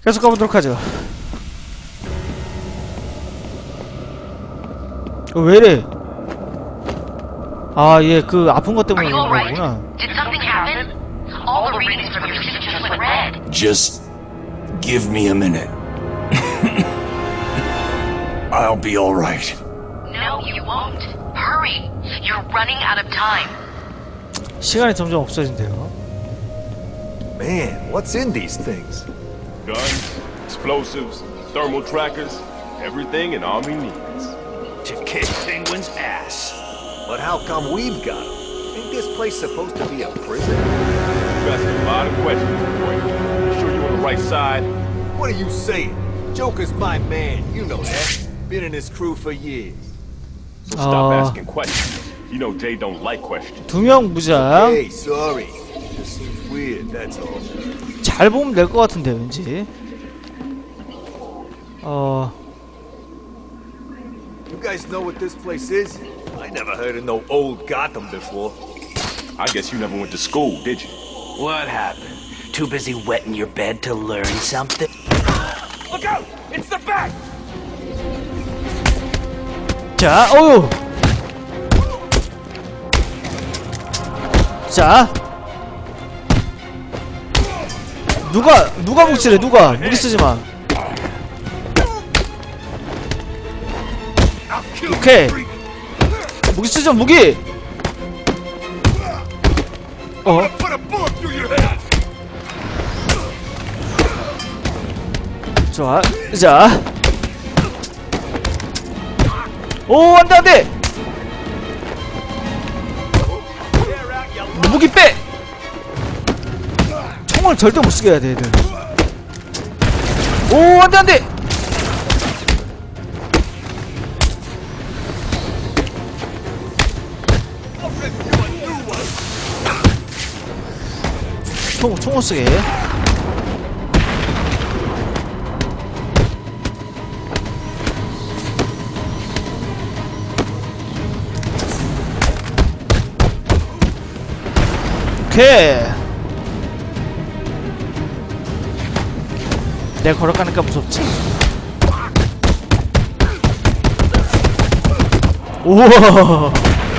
계속 가보도록 하죠. 왜이래? 아, 얘 그 아픈 것 때문에 그런 거구나. Just give me a minute. I'll be all right. No, you won't. Hurry. You're running out of time. 시간이 점점 없어진대요. Man, what's in these things? Guns, explosives, thermal trackers, everything an army needs. To kick Penguin's ass. But how come we've got them? Ain't this place supposed to be a prison? You asking a lot of questions, boy. You sure you're on the right side? What are you saying? Joker's my man, you know that. Been in his crew for years. So stop asking questions. You know Jay don't like questions. 2명 무장. Hey, sorry. Just seems weird, that's all. 잘 보면 될 것 같은데 왠지. You guys know what this place is? I never heard of no old Gotham before. I guess you never went to school, did you? What happened? Too busy wetting your bed to learn something? Look out! It's the Bat! 자, 어휴. 자, 누가 묵치래? 누가 무기 쓰지 마. 오케이. 무기 쓰죠, 무기. 좋아. 자. 오, 안돼 안돼. 무기 빼. 총을 절대 못 쓰게 해야 돼, 얘들. 오, 안돼 안돼. 총 못 쓰게. 오케이. 내가 걸어가니까 무섭지? 우와.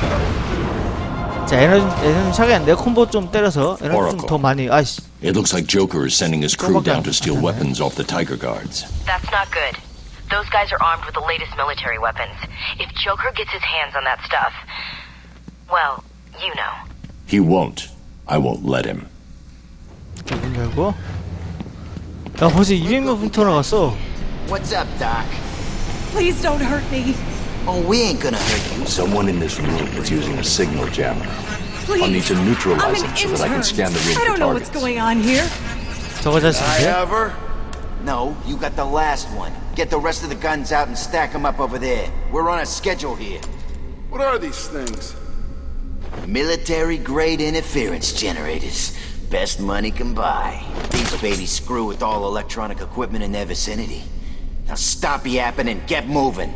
자, 에너지 차겠는데? 콤보 좀 때려서 에너지 좀 더 많이. 아이씨. It looks like Joker is sending his crew down to steal weapons off the Tiger Guards. That's not good. Those guys are armed with the latest military weapons. If Joker gets his hands on that stuff, well, you know. He won't. I won't let him. 문 열고. 야, 벌써 200명 분터 나갔어. What's up, Doc? Please don't hurt me. Oh, we ain't gonna hurt you. Someone in this room is using a signal jammer. Please. I'll need to neutralize I'm an him so that I can scan the room I for don't know what's targets. going on here. 저거 자식인데? Ever? No, you got the last one. Get the rest of the guns out and stack them up over there. We're on a schedule here. What are these things? Military-grade interference generators. Best money can buy. These babies screw with all electronic equipment in their vicinity. Now stop yapping and get moving.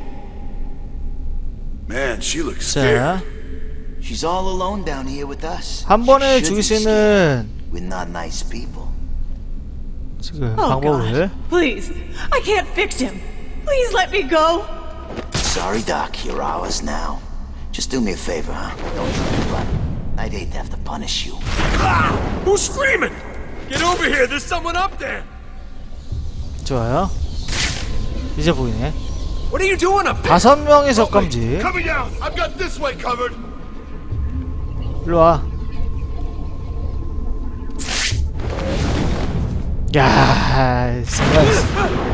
Man, she looks 자, scared. She's all alone down here with us. 한 번에 She 죽일 수 shouldn't be scared. 있는 We're not nice people. 지금 Oh, 방법을. God. Please. I can't fix him. Please let me go. Sorry, Doc. You're ours now. Just do me a favor, huh? Don't try to run. I'd hate to have to punish you. Ah! Who's screaming? Get over here! There's someone up there! 좋아요. 이제 보이네. What are you doing up there? 5명의 적감지. Coming down. I've got this way covered. 일로 와. 야, 스마이스.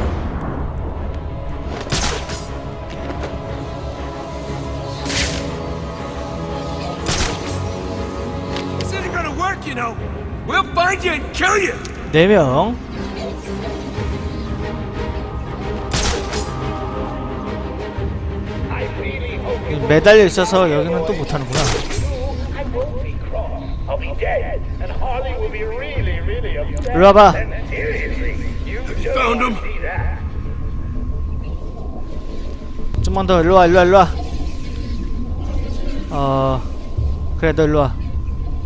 This isn't gonna work, you know. We'll find you and kill you. 4명. 매달려 있어서 여기는 또 못하는구나. 일로 와봐. Found him. 좀만 더 일로 와, 일로 와, 일로 와. 그래, 너 일로 와.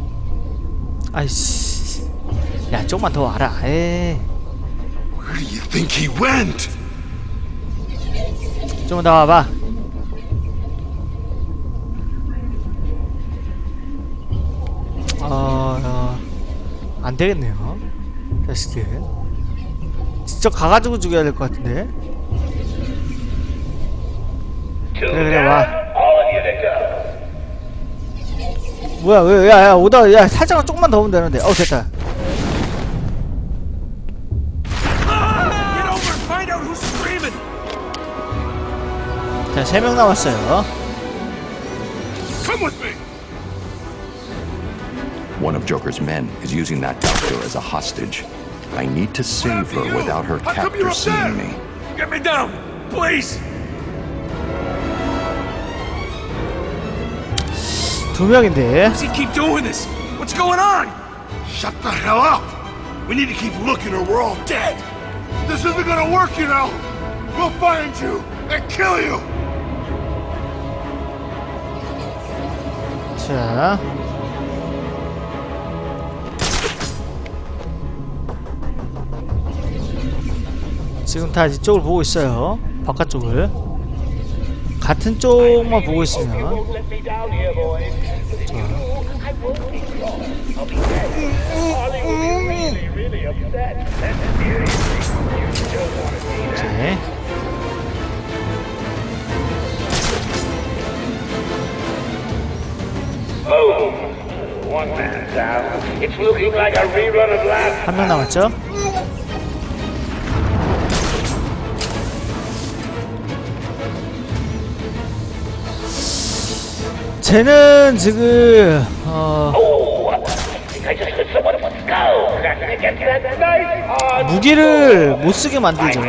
아이씨. 야, 조금만 더 와라. 에이. Where do you think he went? 좀 더 와봐. 안 되겠네요. 자식들. 직접 가가지고 죽여야 될 것 같은데. 그래 와. 뭐야 왜 야 오다 야 살짝만 조금만 더 오면 되는데. 됐다. 자 3명 남았어요. Come with me. One of Joker's men is using that doctor as a hostage. I need to save her without her captor seeing me. Get me down, please. 2명인데. Does he keep doing this? What's going on? Shut the hell up! We need to keep looking or we're all dead. This isn't gonna work, you know. We'll find you and kill you. 자. 지금 다 이쪽을 보고 있어요. 바깥쪽을. 같은 쪽만 보고 있으면. 오케이. 한 명 남았죠? 쟤는 지금 무기를 못쓰게 만들죠.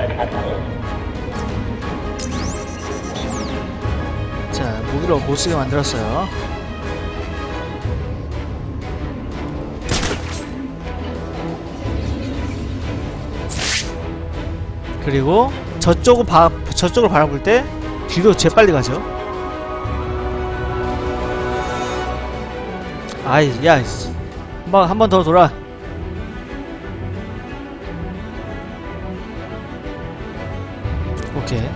자, 무기를 못쓰게 만들었어요. 그리고 저쪽을 바라볼 때 뒤로 재빨리 가죠. 아이, 야, 한 번 더 돌아. 오케이.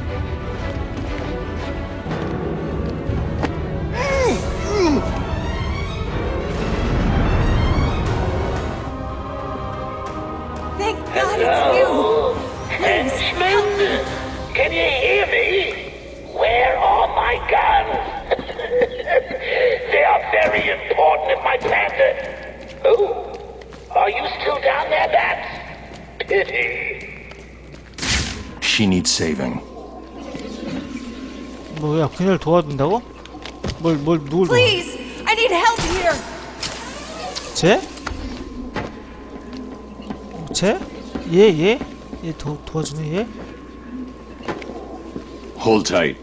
Thank God it's you. Please, help me. Can you hear me? Where are my guns? They are very important in my panda. Oh, are you still down there, Bats? Pity. She needs saving. 뭐야, 그녀를 도와준다고? 누굴 도와? Please, I need help here. 쟤? 쟤? 얘 도와주네, 얘? Hold tight.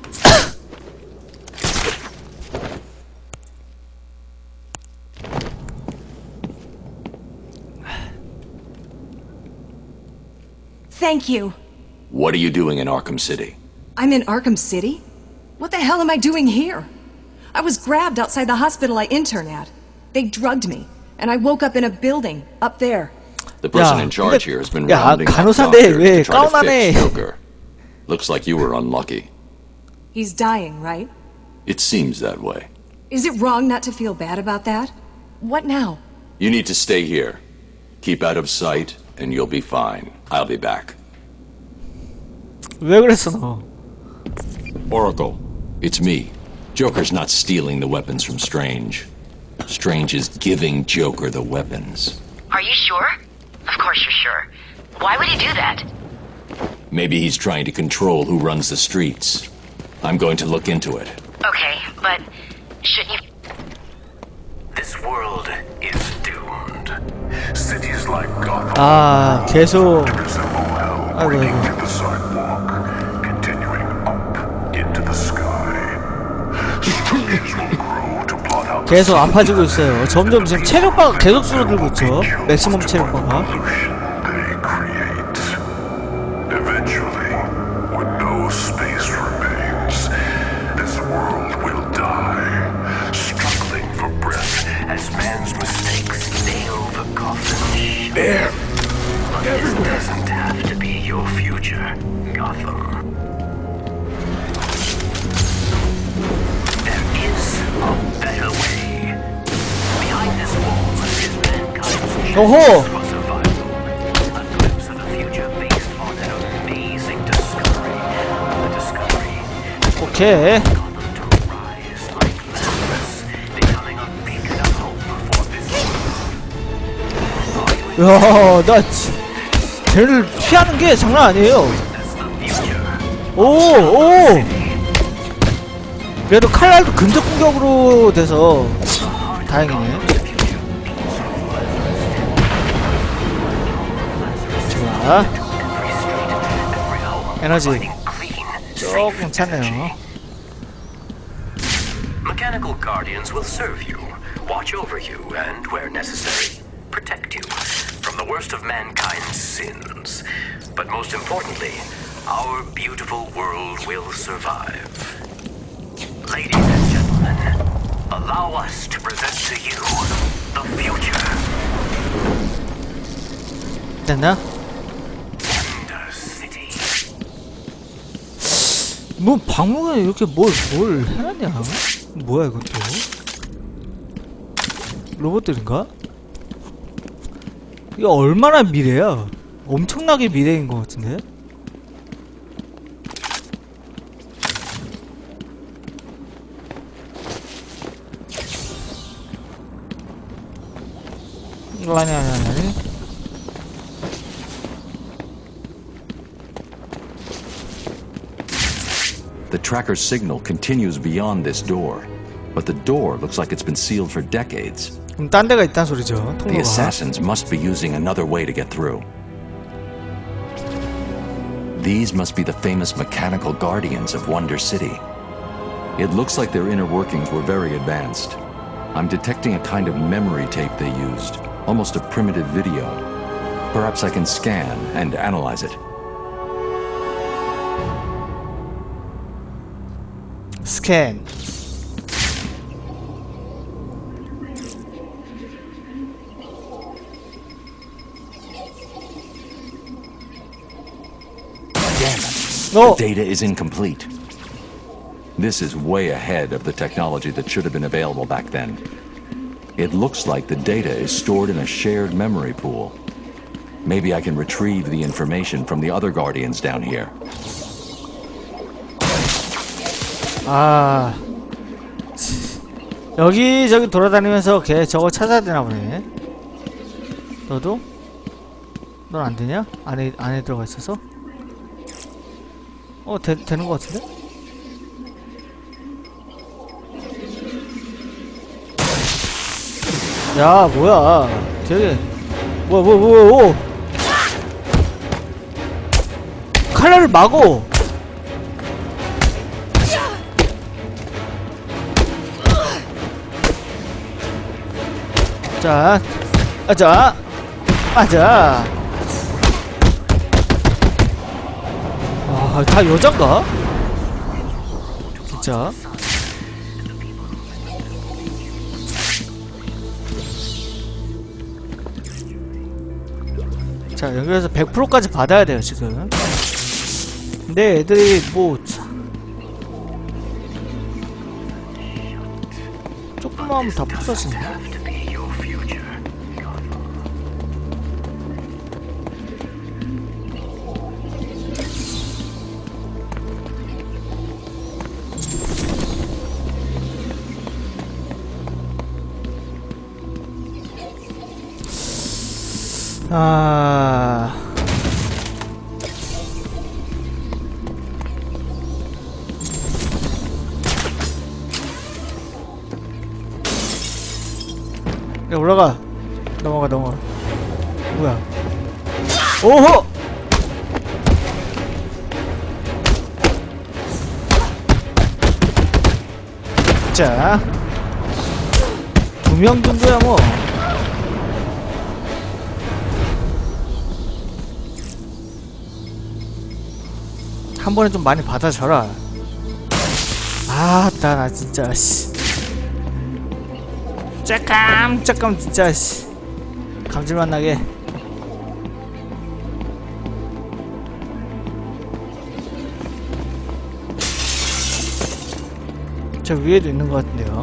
Thank you. What are you doing in Arkham City? I'm in Arkham City? What the hell am I doing here? I was grabbed outside the hospital I intern at. They drugged me, and I woke up in a building, up there. The person in charge here has been 야, rounding up 간호사인데 doctors 왜 to try to 가운하네? fix Joker. Looks like you were unlucky. He's dying, right? It seems that way. Is it wrong not to feel bad about that? What now? You need to stay here. Keep out of sight, and you'll be fine. I'll be back. 왜 그랬어 너? Oracle, it's me. Joker's not stealing the weapons from Strange. Strange is giving Joker the weapons. Are you sure? Of course you're sure. Why would he do that? Maybe he's trying to control who runs the streets. I'm going to look into it. Okay, but shouldn't you... This world is doomed. Cities like Gotham 아, 계속. resemble hell, 아이고, breaking 아이고. to the sidewalk, continuing up into the sky. Structures will grow to blot out the 계속 아파지고 있어요. 점점 지금 체력바가 계속 줄어들고 있죠. 맥시멈 체력바가. pollution they create. Eventually, when no space remains, this world will die, struggling for breath as man's mistakes nail the coffin. There! This doesn't have to be your your future, Gotham. There is a better way. Behind this wall is mankind's 오호! for survival. A glimpse of a future based on an amazing discovery. A discovery 오케이. Gotham to rise like Lazarus, becoming a beacon of hope for this world. 야, 나 쟤를 피하는 게 장난 아니에요. 오, 오. 그래도 칼날도 근접 공격으로 돼서 다행이네. 좋아. 에너지 조금 차네요. Mechanical guardians will serve you, watch over you, and where necessary, protect you from the worst of mankind's sins. But most importantly, our beautiful world will survive. Ladies and gentlemen, allow us to present to you the future. 됐나? Wonder City. 뭐 박물관에 이렇게 뭘 해놨냐? 뭐야 이것도? 로봇들인가? 이거 얼마나 미래야? 엄청나게 미래인 것 같은데? 아니. The tracker's signal continues beyond this door, but the door looks like it's been sealed for decades. 그럼 딴 데가 있단 소리죠. The 통로가. assassins must be using another way to get through. These must be the famous mechanical guardians of Wonder City. It looks like their inner workings were very advanced. I'm detecting a kind of memory tape they used, almost a primitive video. Perhaps I can scan and analyze it. 스캔. The data is incomplete. This is way ahead of the technology that should have been available back then. It looks like the data is stored in a shared memory pool. Maybe I can retrieve the information from the other Guardians down here. 아, 여기저기 돌아다니면서 걔 저거 찾아야 되나 보네. 너도? 넌 안 되냐? 안에 들어가 있어서? 되는 것 같은데? 야, 뭐야. 되게, 뭐야. 칼날을 막어! 자, 맞아. 아, 다 여잔가? 진짜. 자, 연결해서 100%까지 받아야 돼요, 지금. 근데 애들이 뭐 조금만 하면 다 부서지네. 아... 야, 올라가. 넘어가. 뭐야? 오호! 자, 2명 정도야 뭐. 한 번에 좀 많이 받아줘라. 아, 나 진짜 씨. 잠깐 진짜 씨. 감질만 나게. 저 위에도 있는 것 같은데요.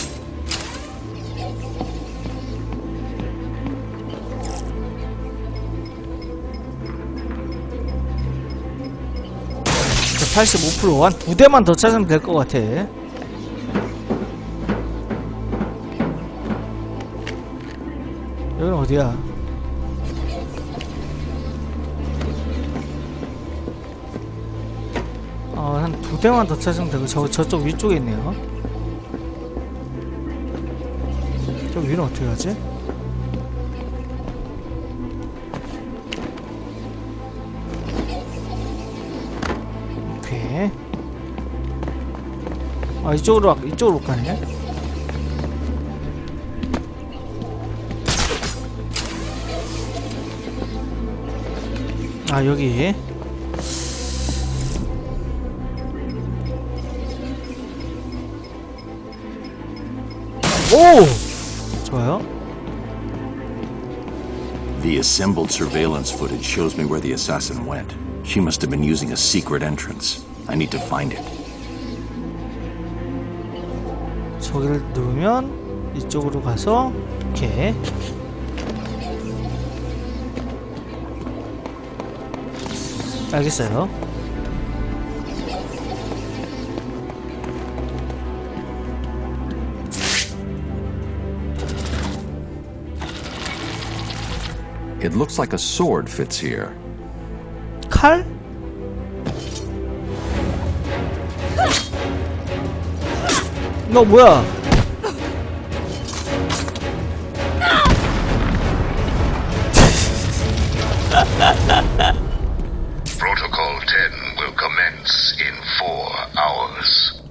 저 85%, 한 2대만 더 찾으면 될 것 같아. 여기는 어디야? 한 2대만 더 찾으면 되고, 저쪽 위쪽에 있네요. 저 위는 어떻게 가지? 오케이. 이쪽으로 못 가네. 여기. 오! 좋아요. The assembled surveillance footage shows me where the assassin went. She must have been using a secret entrance. I need to find it. 저기를 누르면 이쪽으로 가서 이렇게. 알겠어요. It looks like a sword fits here. 칼? 너 뭐야? Protocol 10 will commence in 4 hours.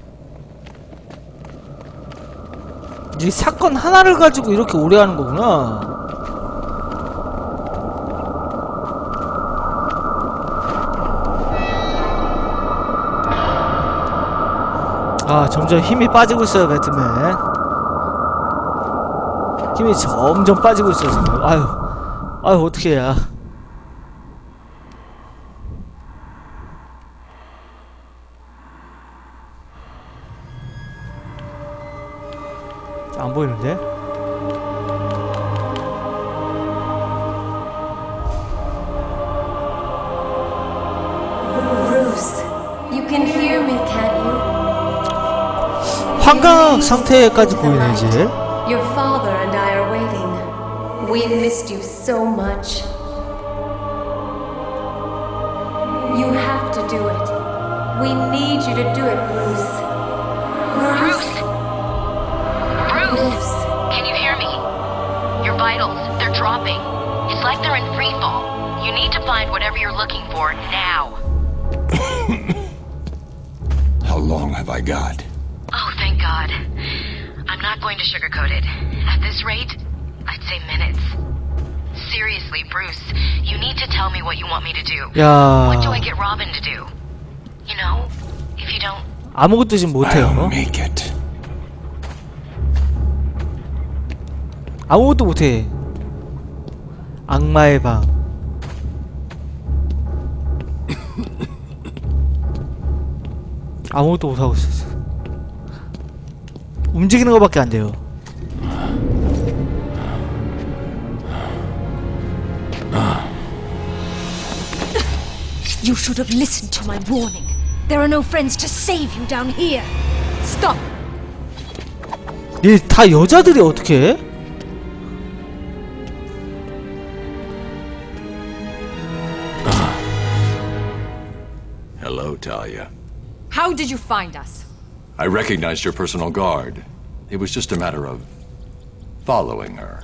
이 사건 하나를 가지고 이렇게 오래 하는 거구나. 점점 힘이 빠지고 있어요, 배트맨. 힘이 점점 빠지고 있어요, 지금. 아유, 어떻게 해야. 안 보이는데? Bruce, you can hear me, can't you? 환각 상태까지 보이네, 이제. Your father and I are waiting. We missed you so much. You have to do it. We need you to do it, Bruce. Bruce! Bruce! Can you hear me? Your vitals, they're dropping. It's like they're in free fall. You need to find whatever you're looking for now. How long have I got? Oh, thank God. I'm not going to sugarcoat it. At this rate, I'd say minutes. Seriously, Bruce, you need to tell me what you want me to do. 야. What do I get Robin to do? You know, if you don't... 아무것도 지금 못해요. I'll make it. 아무것도 못해. 악마의 방. 아무것도 못하고 있어. 움직이는 거밖에 안 돼요. You should have listened to my warning. There are no friends to save you down here. Stop. 얘 다 여자들이 어떻게 해? Hello, Talia. How did you find us? I recognized your personal guard. It was just a matter of following her.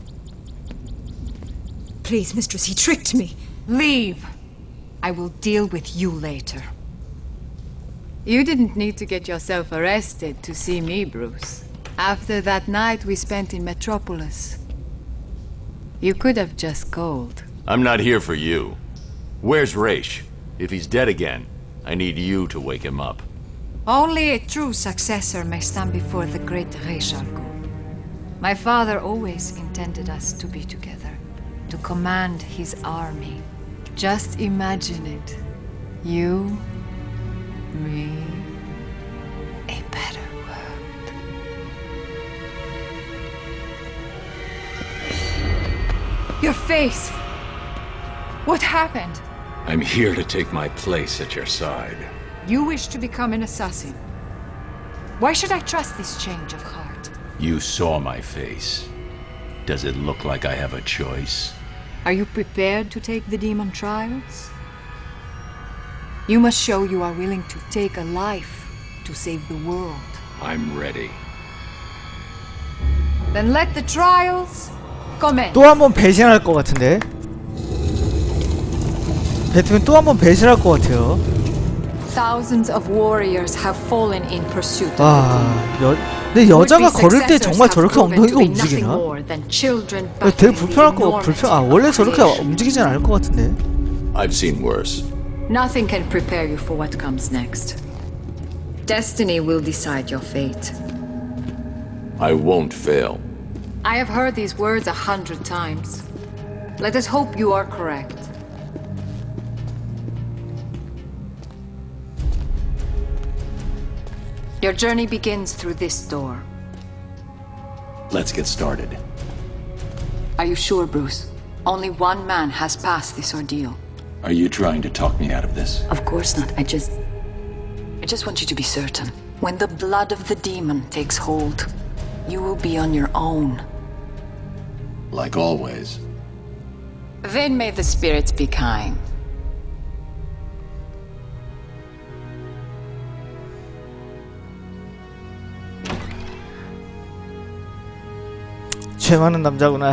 Please, mistress, he tricked me. Leave. I will deal with you later. You didn't need to get yourself arrested to see me, Bruce. After that night we spent in Metropolis. You could have just called. I'm not here for you. Where's Raish? If he's dead again, I need you to wake him up. Only a true successor may stand before the great Raish Al Ghul. My father always intended us to be together, to command his army. Just imagine it. You, me, a better world. Your face! What happened? I'm here to take my place at your side. You wish to become an assassin. Why should I trust this change of heart? You saw my face. Does it look like I have a choice? Are you prepared to take the demon trials? You must show you are willing to take a life to save the world. I'm ready. Then let the trials commence. 또 한 번 배신할 것 같은데. 배트맨 또 한 번 배신할 것 같아요. Thousands of warriors have fallen in pursuit of 근데 여자가 걸을 때 정말 저렇게 엉덩이가 움직이나? 되게 불편할 거 원래 저렇게 움직이진 않을 것 같은데. I've seen worse. Nothing can prepare you for what comes next. Destiny will decide your fate. I won't fail. I have heard these words 100 times. Let us hope you are correct. Your journey begins through this door. Let's get started. Are you sure, Bruce? Only one man has passed this ordeal. Are you trying to talk me out of this? Of course not. I just want you to be certain. When the blood of the demon takes hold, you will be on your own. Like always. Then may the spirits be kind. 죄 많은 남자구나.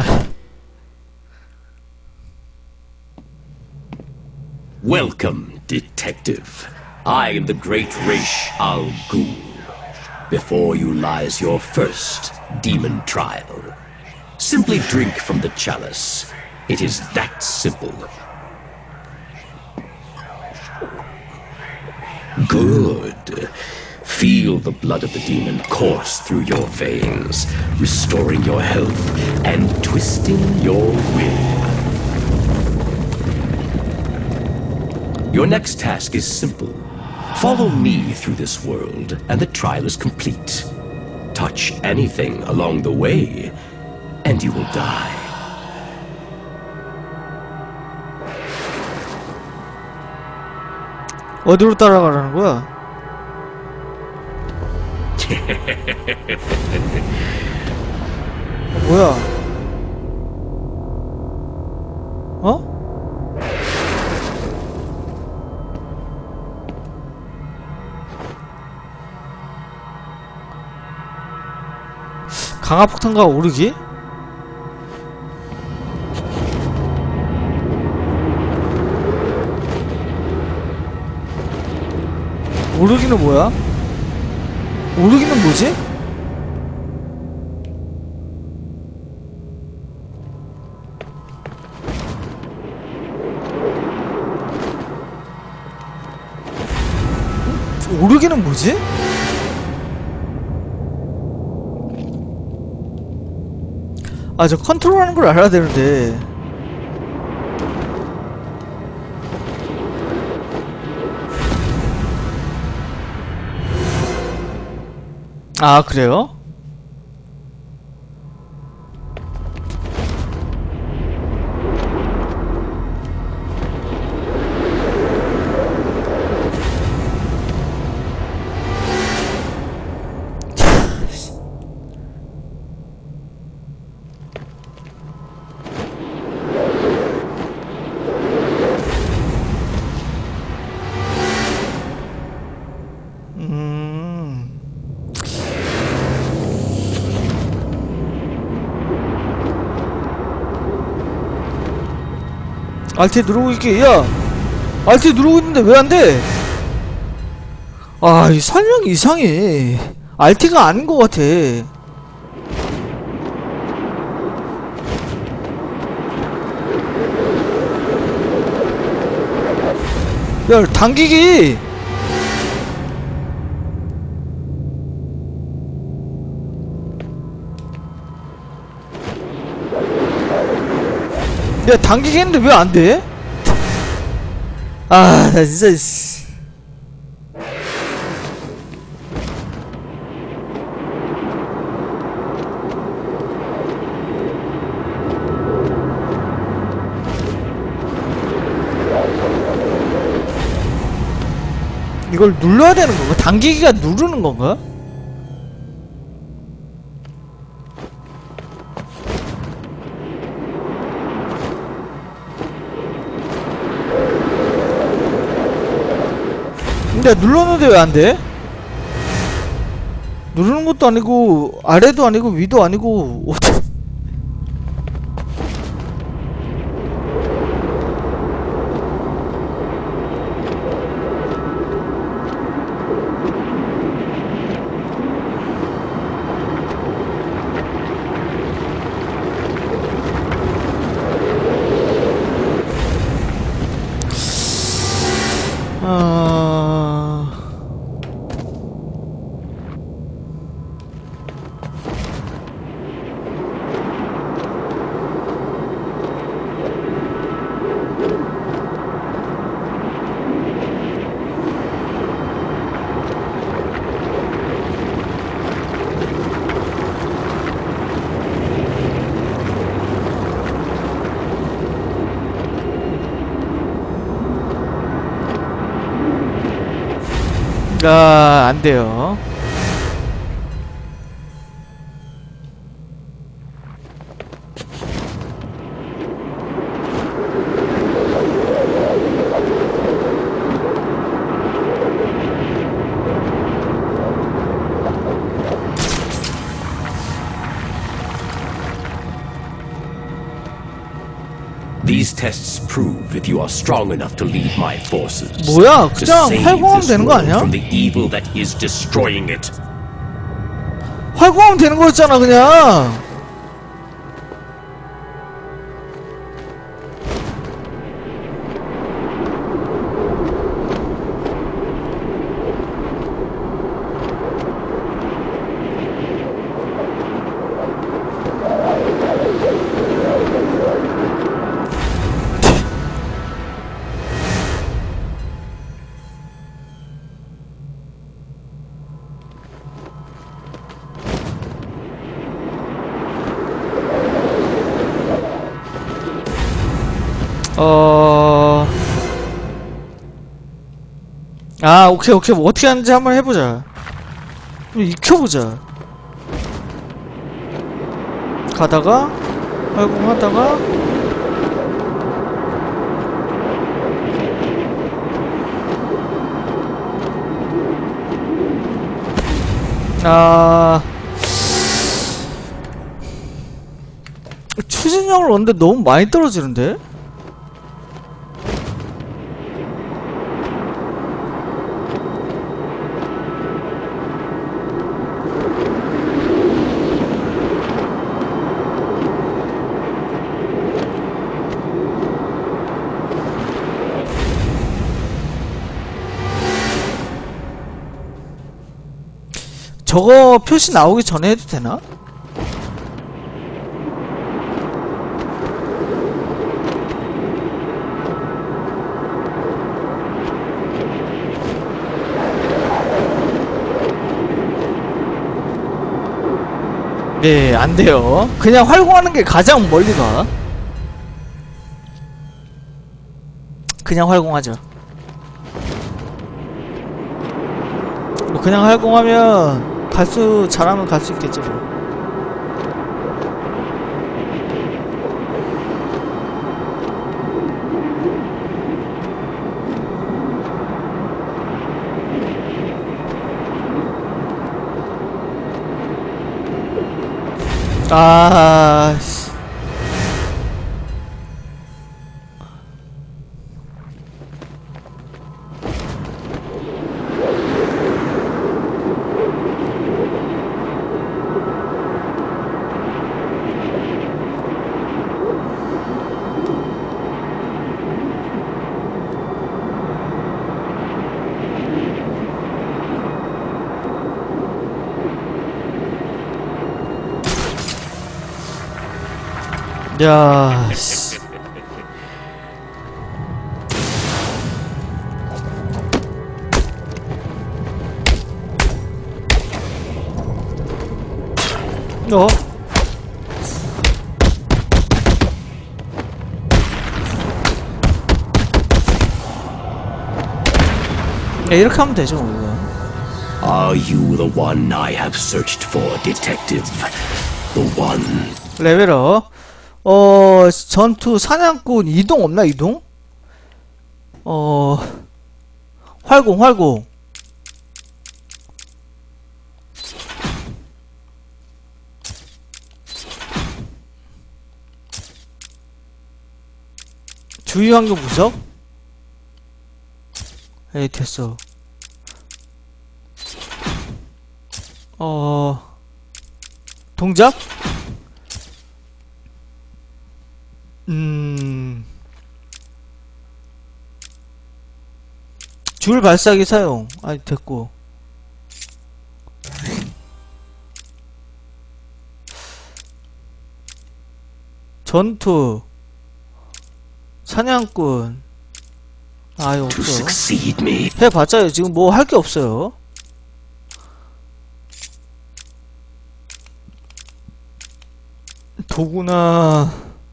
Welcome, detective. I am the great Ra's al Ghul. Before you lies your first demon trial. Simply drink from the chalice. It is that simple. Good. Feel the blood of the demon course through your veins, restoring your health and twisting your will. Your next task is simple. Follow me through this world, and the trial is complete. Touch anything along the way, and you will die. 어디로 따라가라는 거야? 뭐야? 어? 강화폭탄과 오르기? 오르기는 뭐야? 오르기는 뭐지? 오르기는 뭐지? 아, 저 컨트롤하는 걸 알아야 되는데. 아, 그래요? 알트 누르고 있게. 야! 알트 누르고 있는데 왜 안 돼? 아, 이 설명이 이상해. 알트가 아닌 것 같아. 야, 당기기! 야, 당기기 했는데 왜 안 돼? 아, 나 진짜, 씨. 이걸 눌러야 되는 건가? 당기기가 누르는 건가? 근데 눌렀는데 왜 안 돼? 누르는 것도 아니고 아래도 아니고 위도 아니고 어떻게 안 돼요. These tests prove that you are strong enough to lead my forces. 뭐야? To 그냥 save 활공하면 this 되는 거 world 아니야? from the evil that is destroying it. 활공하면 되는 거였잖아, 그냥. 오케이. 뭐 어떻게 하는지 한번 해보자. 좀 익혀보자. 가다가, 활공하다가, 추진력을 얻는데 너무 많이 떨어지는데? 저거 표시 나오기 전에 해도 되나? 네, 안 돼요. 그냥 활공하는 게 가장 멀리 가. 그냥 활공하죠. 뭐 그냥 활공하면 잘하면 갈 수 있겠죠. 씨. 야, 씨. 야, 이렇게 하면 되죠, 이거. Are you the one I have searched for, detective? The one. 레벨업. 전투 사냥꾼 이동 없나, 이동? 활공. 주위 환경 분석? 에이, 됐어. 동작? 줄 발사기 사용. 아니, 됐고. 전투. 사냥꾼. 아, 이거 없어. 해봤자요. 지금 뭐 할 게 없어요. 도구나,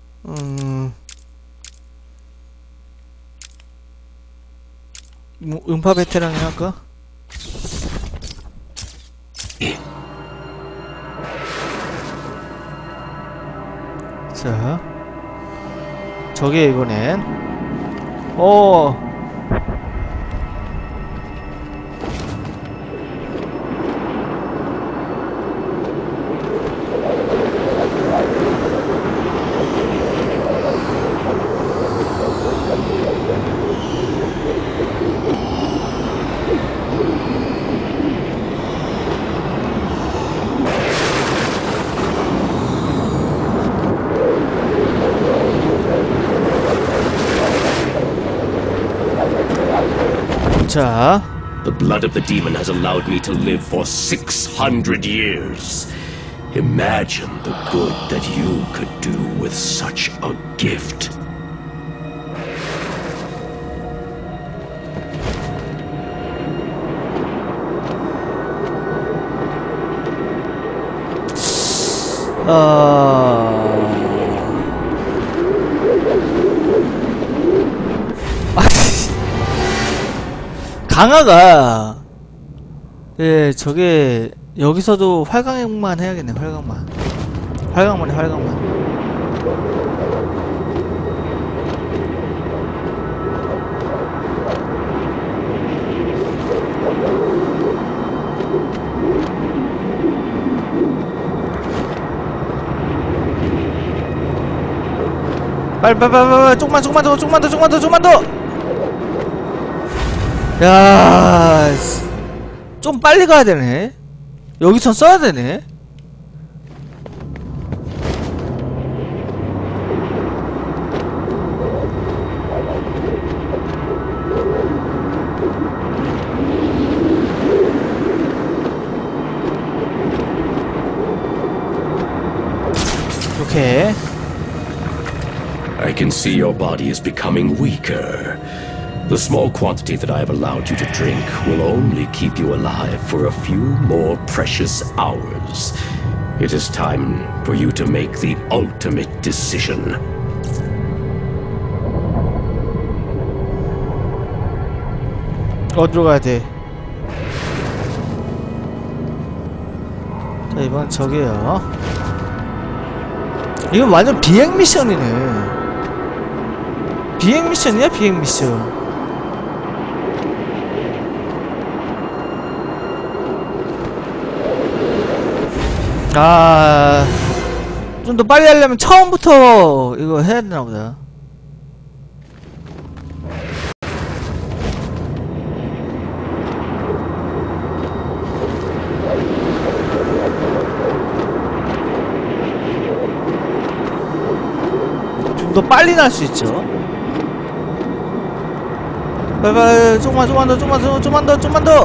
뭐, 음파 베테랑이 할까? 자, 저게 이거는, 자, The blood of the demon has allowed me to live for 600 years. Imagine the good that you could do with such a gift. 강화가, 예, 저게 여기서도 활강만 해야겠네. 활강만. 빨리 조금만 더. 야, 좀 빨리 가야 되네. 여기선 써야 되네. 오케이. I can see your body is becoming weaker. The small quantity that I have allowed you to drink will only keep you alive for a few more precious hours. It is time for you to make the ultimate decision. 어디로 가야 돼? 자, 이번 저기요. 이건 완전 비행 미션이네. 비행 미션이야, 비행 미션. 아, 좀 더 빨리 하려면 처음부터 이거 해야 되나 보다. 좀 더 빨리 날 수 있죠. 빨리, 좀만 더.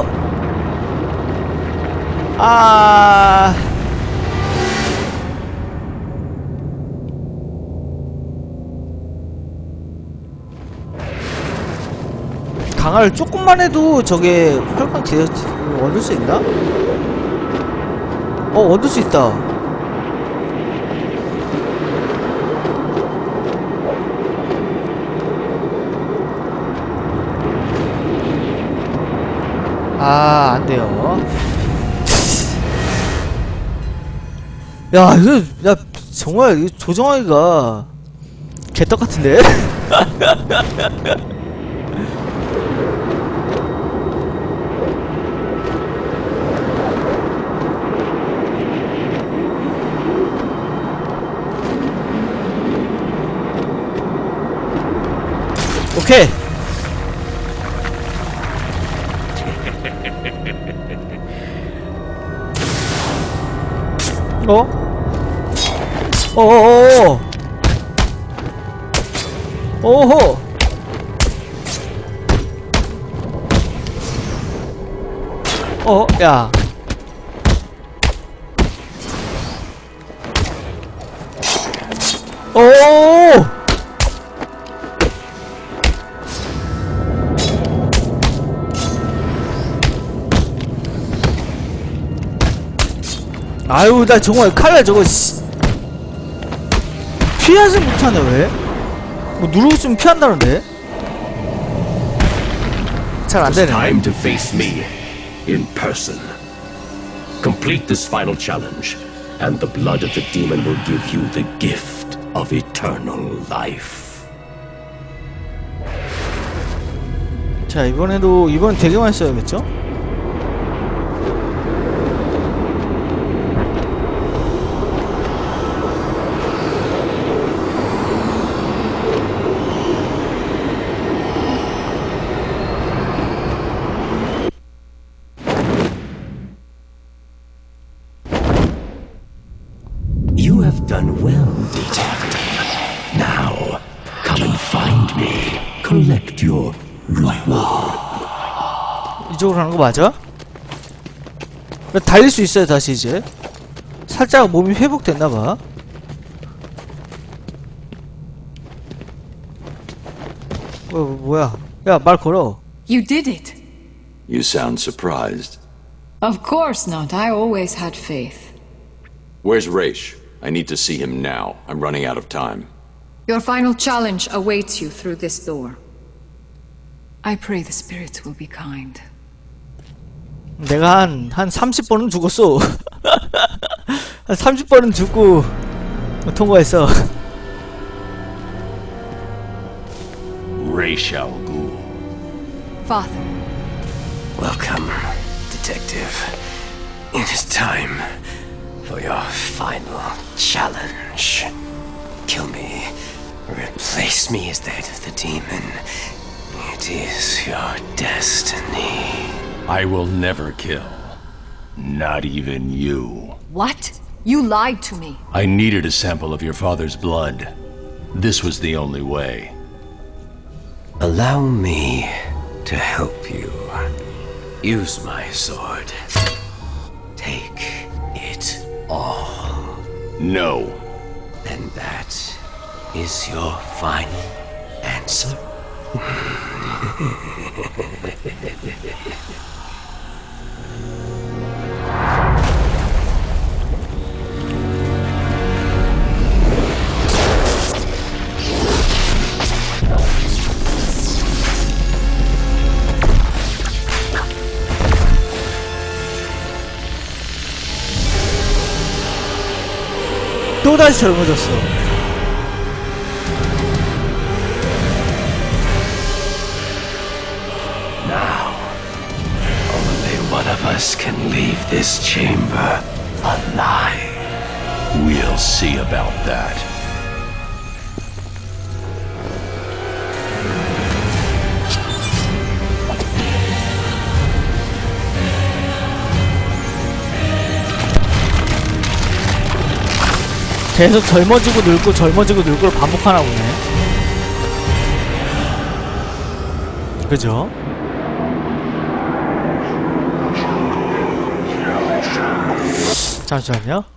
아. 강화를 조금만 해도 저게 활강 기회 얻을 수 있나? 얻을 수 있다. 아, 안 돼요. 야, 이거, 야, 정말, 이거 조정하기가 개떡 같은데? 오케이. 어어어어. 오호. 야. 오. 아유, 나 정말 칼날 저거 피하지 못하네. 왜? 뭐 누르고 있으면 피한다는데? 잘 안 되네. Time to face me in person. Complete this final challenge, and the blood of the demon will give you the gift of eternal life. 자, 이번 되게 많이 써야겠죠? You have done well, detective. Now, come and find me. Collect your reward. 이쪽으로 가는 거 맞아? 달릴 수 있어요, 다시 이제. 살짝 몸이 회복됐나봐. 뭐야. 야, 말 걸어. You did it. You sound surprised. Of course not. I always had faith. Where's Raish? I need to see him now. I'm running out of time. Your final challenge awaits you through this door. I pray the spirits will be kind. 내가 한 30번은 죽었어. 한 30번은 죽고 통과했어. Raish Al Ghul. Father. Welcome, Detective. It is time for your final challenge. Kill me. Replace me as that of the demon. It is your destiny. I will never kill. Not even you. What? You lied to me. I needed a sample of your father's blood. This was the only way. Allow me to help you. Use my sword. Take it all. No. And that is your final answer? 또다시 젊어졌어. Now, only one of us can leave this chamber alive. We'll see about that. 계속 젊어지고 늙고 젊어지고 늙고를 반복하나 보네. 그죠? 잠시만요.